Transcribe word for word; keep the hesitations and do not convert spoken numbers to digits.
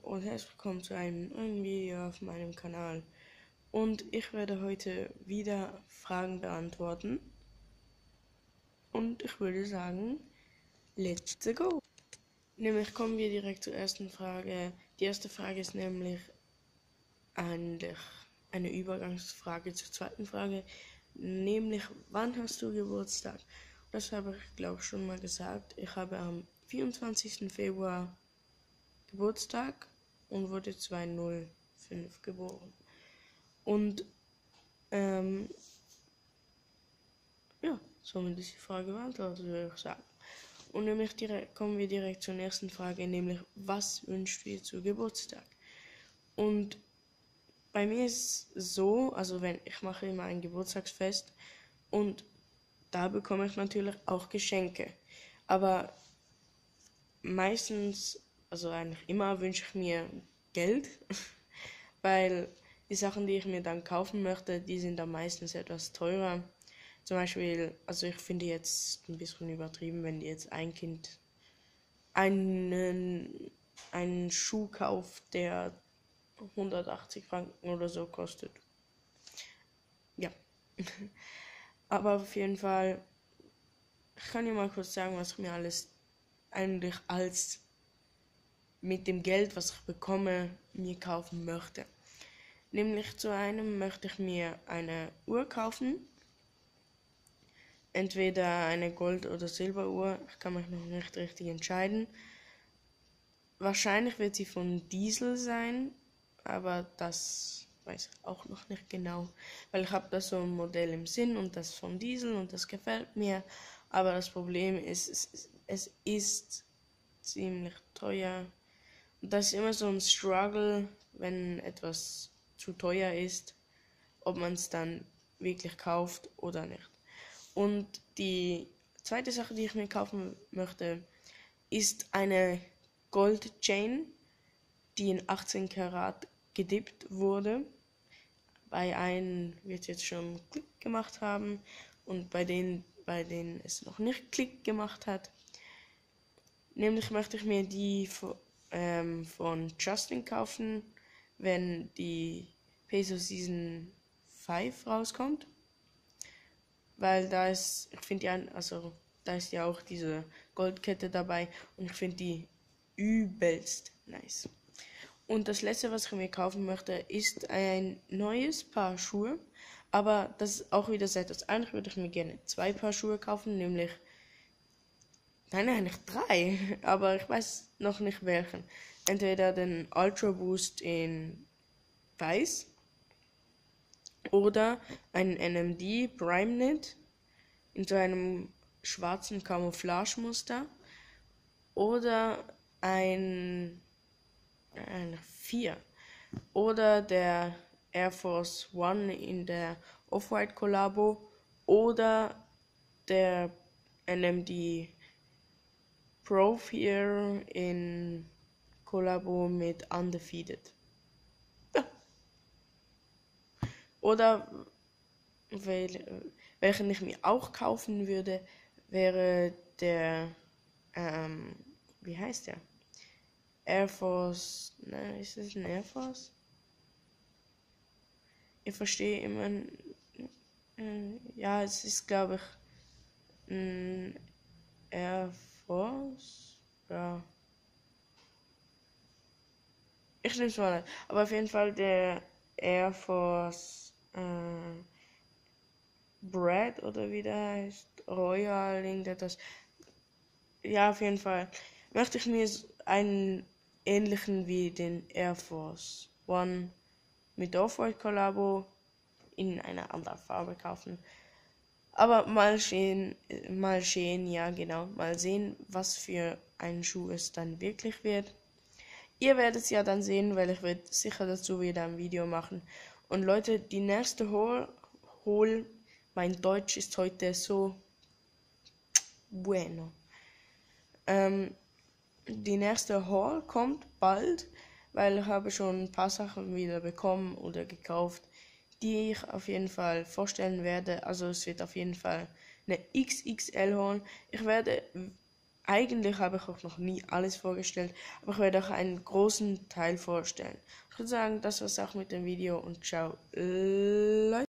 und herzlich willkommen zu einem neuen Video auf meinem Kanal. Und ich werde heute wieder Fragen beantworten. Und ich würde sagen, let's go! Nämlich kommen wir direkt zur ersten Frage. Die erste Frage ist nämlich eigentlich eine Übergangsfrage zur zweiten Frage. Nämlich, wann hast du Geburtstag? Das habe ich glaube ich schon mal gesagt. Ich habe am vierundzwanzigsten Februar Geburtstag und wurde zweitausendfünf geboren. Und ähm, ja, somit ist die Frage beantwortet, würde ich sagen. Und nämlich direkt, kommen wir direkt zur nächsten Frage, nämlich was wünschst du dir zu Geburtstag? Und bei mir ist es so, also wenn ich mache immer ein Geburtstagsfest und da bekomme ich natürlich auch Geschenke. Aber meistens, also eigentlich immer wünsche ich mir Geld, weil die Sachen, die ich mir dann kaufen möchte, die sind dann meistens etwas teurer. Zum Beispiel, also ich finde jetzt ein bisschen übertrieben, wenn jetzt ein Kind einen, einen Schuh kauft, der hundertachtzig Franken oder so kostet. Ja. Aber auf jeden Fall, ich kann dir mal kurz sagen, was ich mir alles eigentlich als mit dem Geld, was ich bekomme, mir kaufen möchte. Nämlich zu einem möchte ich mir eine Uhr kaufen. Entweder eine Gold- oder Silberuhr. Ich kann mich noch nicht richtig entscheiden. Wahrscheinlich wird sie von Diesel sein, aber das weiß ich auch noch nicht genau. Weil ich habe da so ein Modell im Sinn und das von Diesel und das gefällt mir. Aber das Problem ist, es, es ist ziemlich teuer. Und das ist immer so ein Struggle, wenn etwas zu teuer ist, ob man es dann wirklich kauft oder nicht. Und die zweite Sache, die ich mir kaufen möchte, ist eine Gold Chain, die in achtzehn Karat gedippt wurde. Bei einem wird es jetzt schon Klick gemacht haben und bei denen, bei denen es noch nicht Klick gemacht hat. Nämlich möchte ich mir die von, ähm, von Justin kaufen, wenn die Peso Season fünf rauskommt. Weil da ist, ich finde ja, also da ist ja auch diese Goldkette dabei und ich finde die übelst nice. Und das letzte, was ich mir kaufen möchte, ist ein neues Paar Schuhe. Aber das ist auch wieder sehr etwas. Eigentlich würde ich mir gerne zwei Paar Schuhe kaufen, nämlich, nein, eigentlich drei, aber ich weiß noch nicht welchen. Entweder den Ultra Boost in weiß oder einen N M D Prime Knit in so einem schwarzen Camouflage-Muster oder ein, ein vier oder der Air Force One in der Off-White Collabo oder der N M D Pro vier in Collabo mit Undefeated. Ja. Oder wel, welchen ich mir auch kaufen würde, wäre der, ähm, wie heißt der? Air Force, ne, ist es ein Air Force? Ich verstehe immer, äh, ja, es ist glaube ich ein Air Force, ja. Ich nehme es mal an, aber auf jeden Fall der Air Force, äh, Brad oder wie der heißt, Royal, irgendetwas. Ja, auf jeden Fall möchte ich mir einen ähnlichen wie den Air Force One mit Off-White Collabo in einer anderen Farbe kaufen. Aber mal sehen, mal sehen, ja genau, mal sehen, was für ein Schuh es dann wirklich wird. Ihr werdet es ja dann sehen, weil ich werde sicher dazu wieder ein Video machen. Und Leute, die nächste Hol, Hol mein Deutsch ist heute so bueno. Ähm, die nächste Haul kommt bald, weil ich habe schon ein paar Sachen wieder bekommen oder gekauft, die ich auf jeden Fall vorstellen werde. Also es wird auf jeden Fall eine X X L Haul. Ich werde eigentlich habe ich auch noch nie alles vorgestellt, aber ich werde auch einen großen Teil vorstellen. Ich würde sagen, das war's auch mit dem Video und ciao, Leute.